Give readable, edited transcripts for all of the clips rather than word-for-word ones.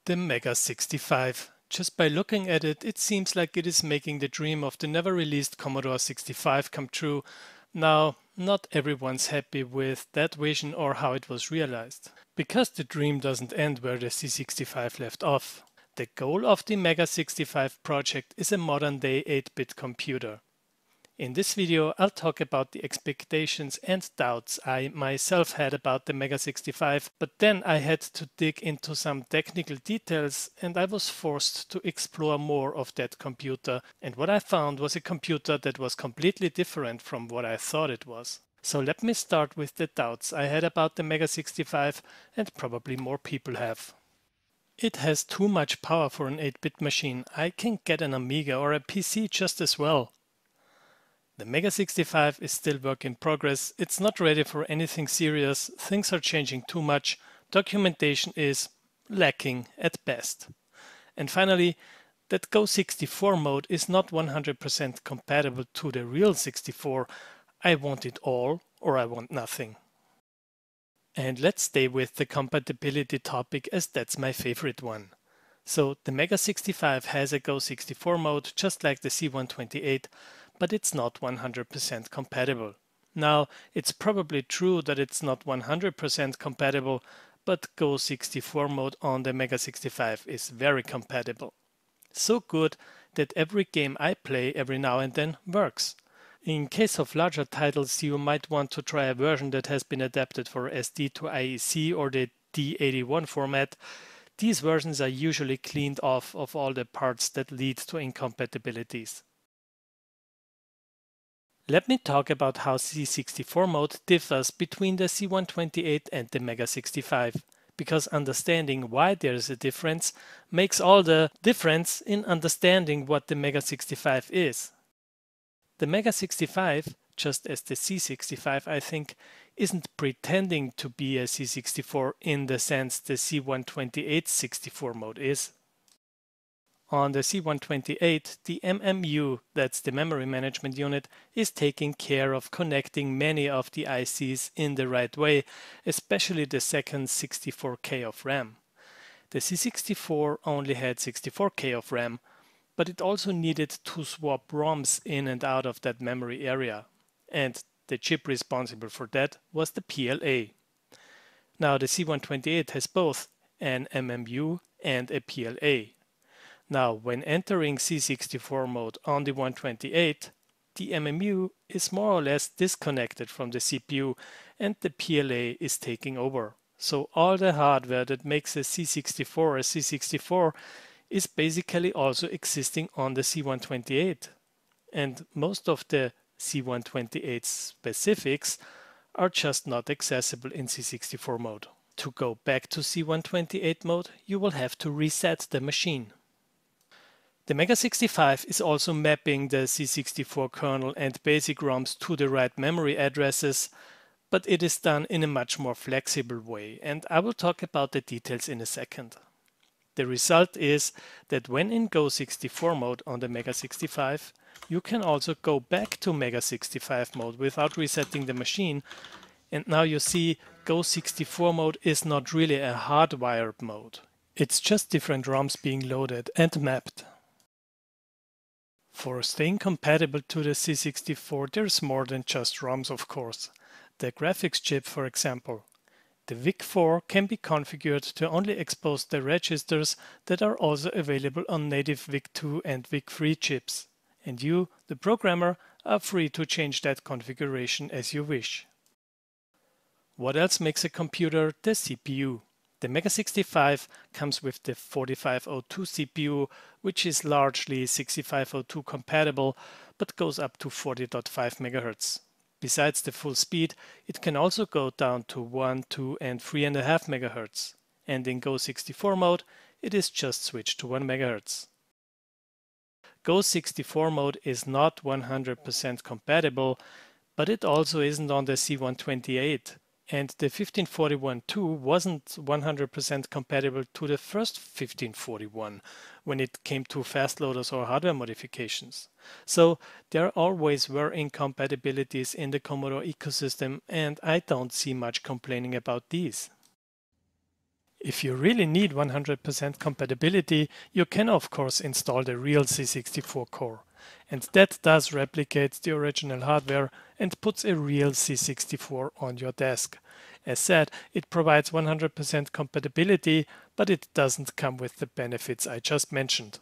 The MEGA65. Just by looking at it, it seems like it is making the dream of the never-released Commodore 65 come true. Now, not everyone's happy with that vision or how it was realized. Because the dream doesn't end where the C65 left off. The goal of the MEGA65 project is a modern-day 8-bit computer. In this video, I'll talk about the expectations and doubts I myself had about the MEGA65, but then I had to dig into some technical details and I was forced to explore more of that computer. And what I found was a computer that was completely different from what I thought it was. So let me start with the doubts I had about the MEGA65, and probably more people have. It has too much power for an 8-bit machine. I can get an Amiga or a PC just as well. The MEGA65 is still work in progress, it's not ready for anything serious, things are changing too much, documentation is lacking at best. And finally, that Go64 mode is not 100% compatible to the real 64. I want it all or I want nothing. And let's stay with the compatibility topic as that's my favorite one. So the MEGA65 has a Go64 mode just like the C128, but it's not 100% compatible. Now, it's probably true that it's not 100% compatible, but Go64 mode on the MEGA65 is very compatible. So good that every game I play every now and then works. In case of larger titles, you might want to try a version that has been adapted for SD to IEC or the D81 format. These versions are usually cleaned off of all the parts that lead to incompatibilities. Let me talk about how C64 mode differs between the C128 and the MEGA65, because understanding why there is a difference makes all the difference in understanding what the MEGA65 is. The MEGA65, just as the C65 I think, isn't pretending to be a C64 in the sense the C128 64 mode is. On the C128, the MMU, that's the memory management unit, is taking care of connecting many of the ICs in the right way, especially the second 64K of RAM. The C64 only had 64K of RAM, but it also needed to swap ROMs in and out of that memory area. And the chip responsible for that was the PLA. Now the C128 has both an MMU and a PLA. Now, when entering C64 mode on the 128, the MMU is more or less disconnected from the CPU and the PLA is taking over. So all the hardware that makes a C64 a C64 is basically also existing on the C128. And most of the C128 specifics are just not accessible in C64 mode. To go back to C128 mode, you will have to reset the machine. The MEGA65 is also mapping the C64 kernel and basic ROMs to the right memory addresses, but it is done in a much more flexible way, and I will talk about the details in a second. The result is that when in Go64 mode on the MEGA65, you can also go back to MEGA65 mode without resetting the machine, and now you see Go64 mode is not really a hardwired mode. It's just different ROMs being loaded and mapped. For staying compatible to the C64, there's more than just ROMs, of course. The graphics chip, for example. The VIC-4 can be configured to only expose the registers that are also available on native VIC-2 and VIC-3 chips. And you, the programmer, are free to change that configuration as you wish. What else makes a computer the CPU? The MEGA65 comes with the 4502 CPU, which is largely 6502 compatible, but goes up to 40.5 MHz. Besides the full speed, it can also go down to 1, 2 and 3.5 MHz. And in Go64 mode, it is just switched to 1 MHz. Go64 mode is not 100% compatible, but it also isn't on the C128. And the 1541-2 wasn't 100% compatible to the first 1541 when it came to fast loaders or hardware modifications. So there always were incompatibilities in the Commodore ecosystem, and I don't see much complaining about these. If you really need 100% compatibility, you can of course install the real C64 core. And that does replicate the original hardware and puts a real C64 on your desk. As said, it provides 100% compatibility, but it doesn't come with the benefits I just mentioned.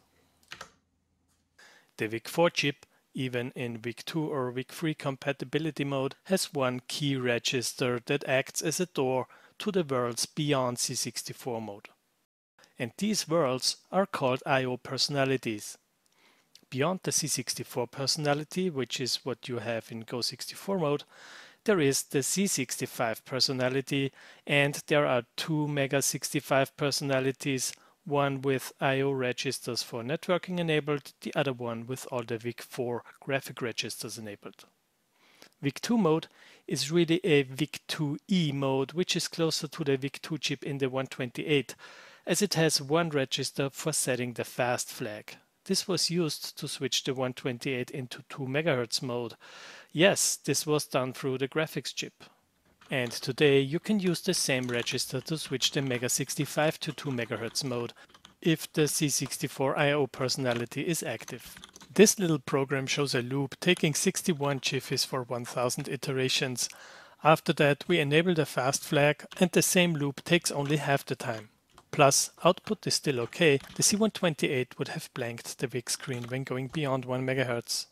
The VIC-4 chip, even in VIC-2 or VIC-3 compatibility mode, has one key register that acts as a door to the worlds beyond C64 mode. And these worlds are called I/O personalities. Beyond the C64 personality, which is what you have in Go64 mode, there is the C65 personality, and there are two MEGA65 personalities, one with I/O registers for networking enabled, the other one with all the VIC-4 graphic registers enabled. VIC-2 mode is really a VIC-2E mode, which is closer to the VIC-2 chip in the 128, as it has one register for setting the fast flag. This was used to switch the 128 into 2 MHz mode. Yes, this was done through the graphics chip. And today you can use the same register to switch the MEGA65 to 2 MHz mode if the C64 I/O personality is active. This little program shows a loop taking 61 jiffys for 1000 iterations. After that we enable the fast flag and the same loop takes only half the time. Plus, output is still okay. The C128 would have blanked the VIC screen when going beyond 1 MHz.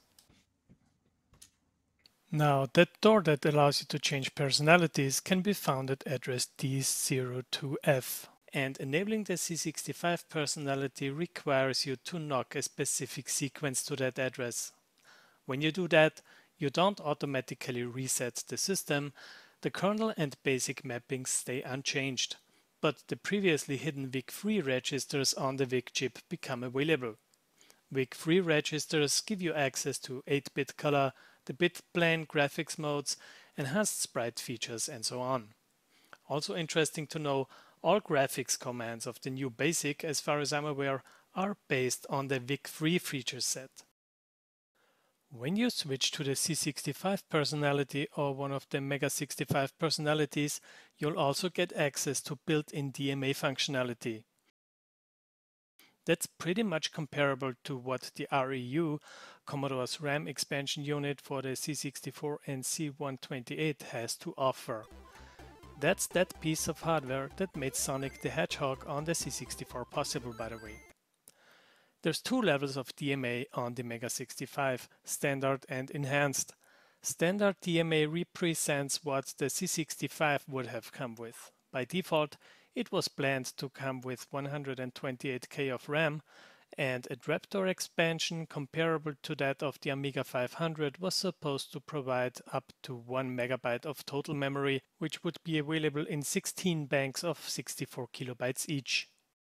Now, that door that allows you to change personalities can be found at address D02F. And enabling the C65 personality requires you to knock a specific sequence to that address. When you do that, you don't automatically reset the system. The kernel and basic mappings stay unchanged, but the previously hidden VIC-3 registers on the VIC chip become available. VIC-3 registers give you access to 8-bit color, the bit plane graphics modes, enhanced sprite features, and so on. Also interesting to know, all graphics commands of the new BASIC, as far as I'm aware, are based on the VIC-3 feature set. When you switch to the C65 personality or one of the MEGA65 personalities, you'll also get access to built-in DMA functionality. That's pretty much comparable to what the REU, Commodore's RAM expansion unit for the C64 and C128 has to offer. That's that piece of hardware that made Sonic the Hedgehog on the C64 possible, by the way. There's two levels of DMA on the MEGA65, standard and enhanced. Standard DMA represents what the C65 would have come with. By default, it was planned to come with 128K of RAM, and a Raptor expansion comparable to that of the Amiga 500 was supposed to provide up to 1 MB of total memory, which would be available in 16 banks of 64 kilobytes each.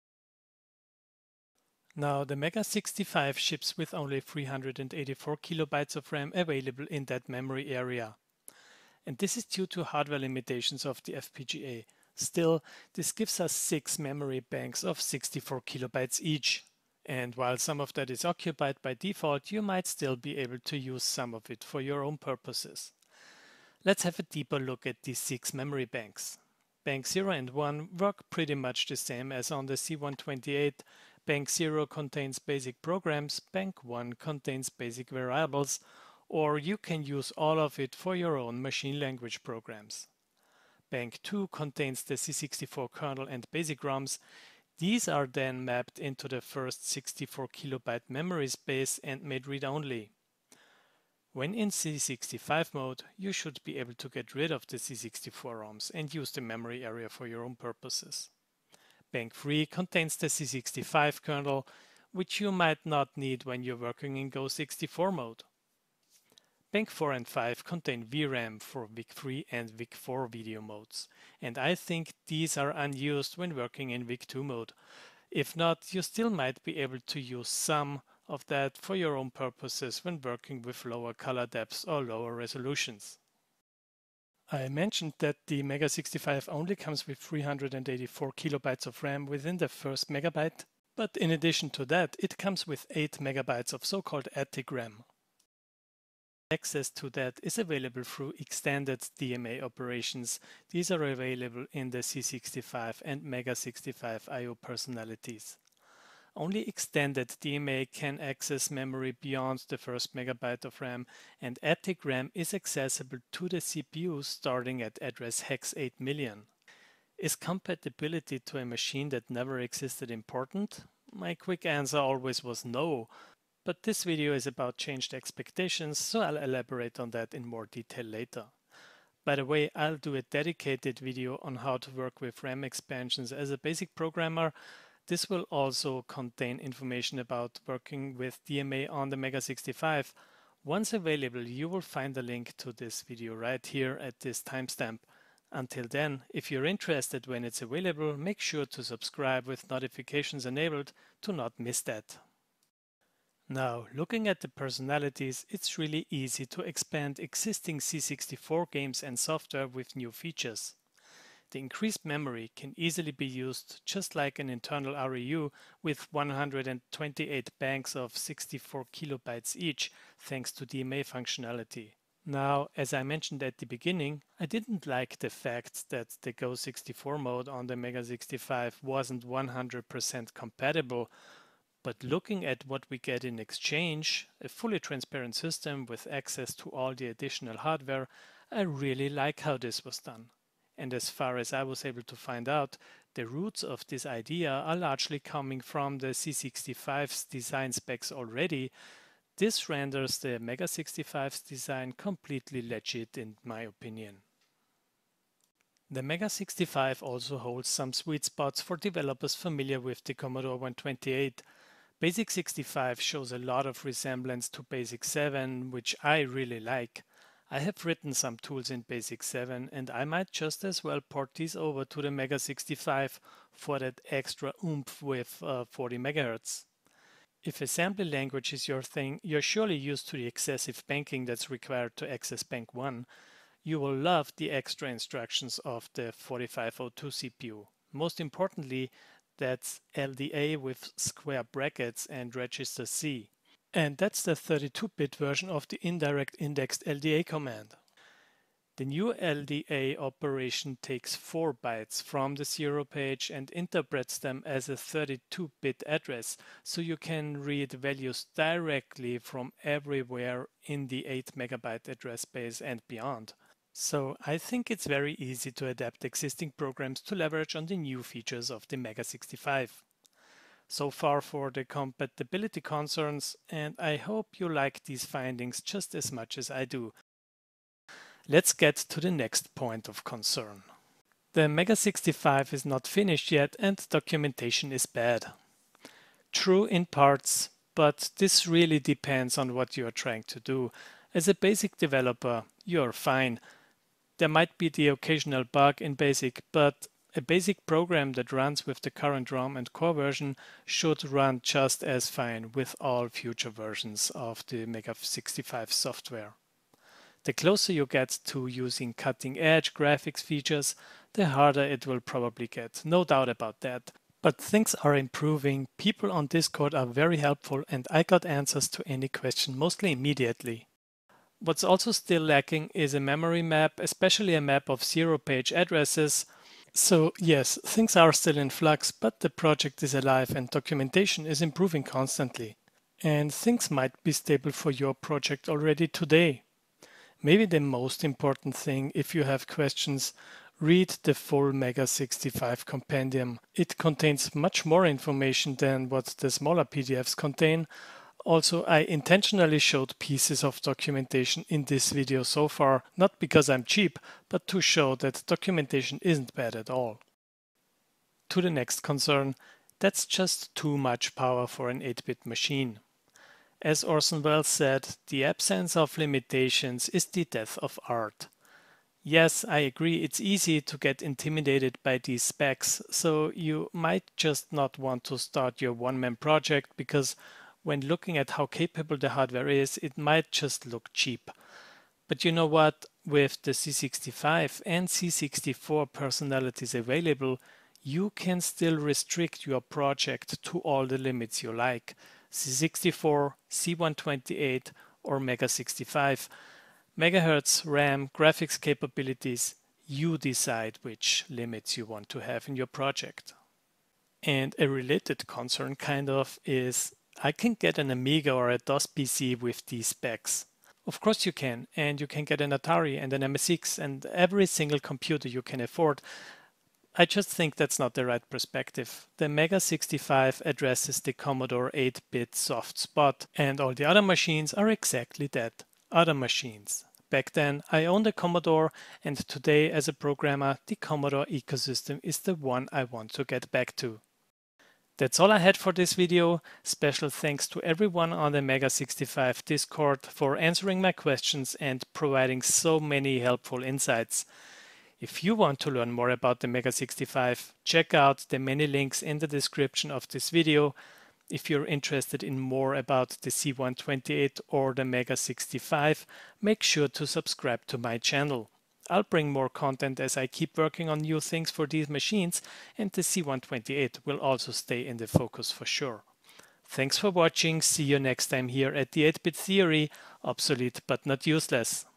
Now, the MEGA65 ships with only 384 kilobytes of RAM available in that memory area. And this is due to hardware limitations of the FPGA. Still, this gives us 6 memory banks of 64 kilobytes each. And while some of that is occupied by default, you might still be able to use some of it for your own purposes. Let's have a deeper look at these 6 memory banks. Bank 0 and 1 work pretty much the same as on the C128. Bank 0 contains basic programs, Bank 1 contains basic variables, or you can use all of it for your own machine language programs. Bank 2 contains the C64 kernel and basic ROMs. These are then mapped into the first 64 kilobyte memory space and made read-only. When in C65 mode, you should be able to get rid of the C64 ROMs and use the memory area for your own purposes. Bank 3 contains the C65 kernel, which you might not need when you're working in Go64 mode. Bank 4 and 5 contain VRAM for VIC-3 and VIC-4 video modes, and I think these are unused when working in VIC-2 mode. If not, you still might be able to use some of that for your own purposes when working with lower color depths or lower resolutions. I mentioned that the MEGA65 only comes with 384 kilobytes of RAM within the first megabyte, but in addition to that, it comes with 8 megabytes of so-called attic RAM. Access to that is available through extended DMA operations. These are available in the C65 and MEGA65 I/O personalities. Only extended DMA can access memory beyond the first megabyte of RAM, and attic RAM is accessible to the CPU starting at address hex 8 million. Is compatibility to a machine that never existed important? My quick answer always was no, but this video is about changed expectations, so I'll elaborate on that in more detail later. By the way, I'll do a dedicated video on how to work with RAM expansions as a basic programmer. This will also contain information about working with DMA on the MEGA65. Once available, you will find a link to this video right here at this timestamp. Until then, if you're interested when it's available, make sure to subscribe with notifications enabled to not miss that. Now, looking at the personalities, it's really easy to expand existing C64 games and software with new features. The increased memory can easily be used just like an internal REU with 128 banks of 64 kilobytes each, thanks to DMA functionality. Now, as I mentioned at the beginning, I didn't like the fact that the Go64 mode on the MEGA65 wasn't 100% compatible. But looking at what we get in exchange, a fully transparent system with access to all the additional hardware, I really like how this was done. And as far as I was able to find out, the roots of this idea are largely coming from the C65's design specs already. This renders the MEGA65's design completely legit in my opinion. The MEGA65 also holds some sweet spots for developers familiar with the Commodore 128. Basic 65 shows a lot of resemblance to Basic 7, which I really like. I have written some tools in Basic 7 and I might just as well port these over to the MEGA65 for that extra oomph with 40 MHz. If assembly language is your thing, you're surely used to the excessive banking that's required to access Bank 1. You will love the extra instructions of the 4502 CPU. Most importantly, that's LDA with square brackets and register C. And that's the 32-bit version of the indirect indexed LDA command. The new LDA operation takes 4 bytes from the 0 page and interprets them as a 32-bit address, so you can read values directly from everywhere in the 8 megabyte address space and beyond. So I think it's very easy to adapt existing programs to leverage on the new features of the MEGA65. So far for the compatibility concerns, and I hope you like these findings just as much as I do. Let's get to the next point of concern. The MEGA65 is not finished yet and documentation is bad. True in parts, but this really depends on what you are trying to do. As a basic developer, you're fine. There might be the occasional bug in BASIC, but a basic program that runs with the current ROM and core version should run just as fine with all future versions of the MEGA65 software. The closer you get to using cutting-edge graphics features, the harder it will probably get, no doubt about that. But things are improving, people on Discord are very helpful, and I got answers to any question mostly immediately. What's also still lacking is a memory map, especially a map of 0-page addresses. So yes, things are still in flux, but the project is alive and documentation is improving constantly. And things might be stable for your project already today. Maybe the most important thing, if you have questions, read the full MEGA65 compendium. It contains much more information than what the smaller PDFs contain. Also, I intentionally showed pieces of documentation in this video so far, not because I'm cheap, but to show that documentation isn't bad at all. To the next concern, that's just too much power for an 8-bit machine. As Orson Welles said, the absence of limitations is the death of art. Yes, I agree, it's easy to get intimidated by these specs, so you might just not want to start your one-man project because when looking at how capable the hardware is, it might just look cheap. But you know what? With the C65 and C64 personalities available, you can still restrict your project to all the limits you like. C64, C128, or MEGA65. Megahertz, RAM, graphics capabilities, you decide which limits you want to have in your project. And a related concern kind of is, I can get an Amiga or a DOS PC with these specs. Of course you can, and you can get an Atari and an MSX and every single computer you can afford. I just think that's not the right perspective. The MEGA65 addresses the Commodore 8-bit soft spot, and all the other machines are exactly that, other machines. Back then, I owned a Commodore, and today as a programmer, the Commodore ecosystem is the one I want to get back to. That's all I had for this video. Special thanks to everyone on the MEGA65 Discord for answering my questions and providing so many helpful insights. If you want to learn more about the MEGA65, check out the many links in the description of this video. If you're interested in more about the C128 or the MEGA65, make sure to subscribe to my channel. I'll bring more content as I keep working on new things for these machines, and the C128 will also stay in the focus for sure. Thanks for watching, see you next time here at the 8-Bit Theory, obsolete but not useless.